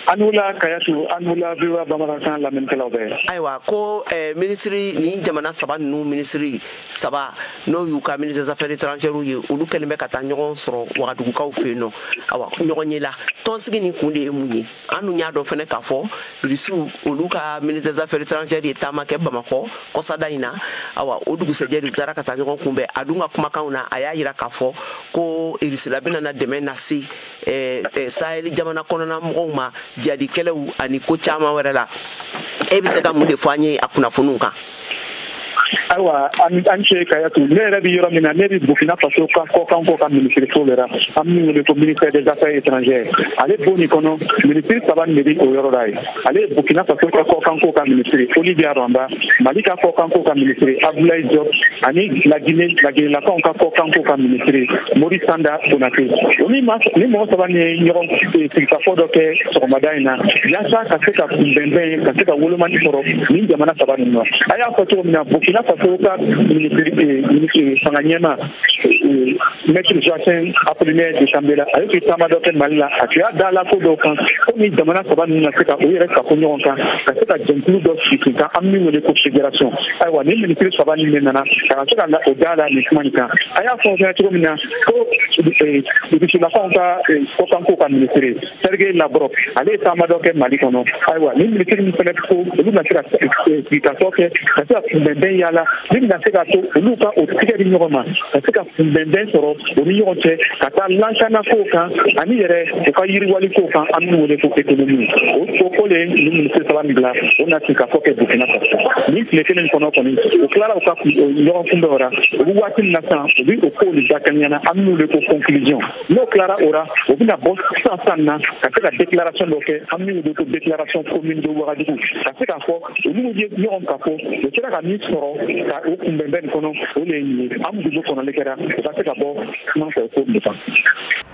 Anula Kayatu, Anula Viva Bamarakan, Lamentelove. Aywa, ko ministry ni jamana saba nu ministry saba no yu ka ministre des affaires étrangères ye olu kelme ka ta ɲɔgɔn sɔrɔ wagadugukaw fɛ no awa ɲɔgɔn ye la tɔnsigi ni kunde ye mun ye anu ɲa dɔ fɛnɛ k'a fɔ risiw olu ka ministre des affaires étrangères ye taama kɛ Bamakɔ kɔsada in na awa o dugusɛjɛ de taara ka taa ɲɔgɔn kunbɛn a dun ka kumakanw na a y'a yira k'a fɔ ko irisila bɛna dɛmɛ nase Sahel jamana kɔnɔna mɔgɔw ma jihadikɛlaw ani ko caman wɛrɛ la e bɛ se ka mun de fɔ an ye a kunnafoniw kan. Awa an ce Kayatu ne yɛrɛ bɛ yɔrɔ min na ne bɛ Burkina Faso ka kɔkan ko ka ministre fo le la an bɛ wele ko ministère des affaires étrangères ale bo nin kɔnɔ ministre saba de bɛ o yɔrɔ la ye ale Burkina Faso ka kɔkan ko ka ministre Olivier Aranda Mali ka kɔkan ko ka ministre Abdoulaye Diop ani la Guinée-lakaw ka kɔkan ko ka ministre Maurice Sanda Konaté ni mɔgɔ saba ni ɲɔgɔn sigikafɔ dɔ kɛ sɔgɔmada in na yaasa ka se ka kunbɛnbɛn ka se ka wolomani sɔrɔ ni jamana saba ninnu na a y'a fɔ cogo min na Burkina Faso ka ministre fanga ɲɛma maître Joachim Apollinaire de Chambela a ye taama dɔ kɛ Mali la a tun y'a da la ko dɔw kan ko ni jamana saba ninnu na se ka o yɛrɛ ka ko ɲɔgɔn kan ka se ka jɛnkulu dɔ sigi kan an min wele ko fédération ayiwa ni ministre saba ninnu de nana ka se ka o da la nin kuma nin kan a y'a fɔ fɛnɛ cogo min na ko dugutigilakaw ka kɔkanko ka ministre Sergei Lavrov ale ye taama dɔ kɛ Mali kɔnɔ ayiwa ni ministre min fɛnɛ ko olu na se ka sigikafɔ kɛ ka se ka kunbɛnbɛn yala ni bɛna se ka to olu ka o tigɛ di ɲɔgɔn ma ka se ka kunbɛnbɛn sɔrɔ o ni ɲɔgɔn cɛ ka taa lansana kow kan ani yɛrɛ u ka yiriwali kow kan an bɛ wele ko économie o ko le ni ministre saba min bila o na sigikafɔ kɛ Burkina Faso ni tile kelen kɔnɔ kɔni o tilara u ka ɲɔgɔn kunbɛn o la u bɛ waati min na sisan u bɛ o kow de dakɛɲɛna an bɛ wele ko conclusion n'o tilara o la o bɛna bɔ sisan na ka se ka déclaration dɔ kɛ an bɛ wele ko déclaration commune de Ouagadougou ka se k'a fɔ olu ye ɲɔgɔn ka fɔ o sera ka min sɔrɔ ka o kunbɛnbɛn kɔnɔ o le ye an dugu kɔnɔli kɛra u ka se ka bɔ kuma fɛ ko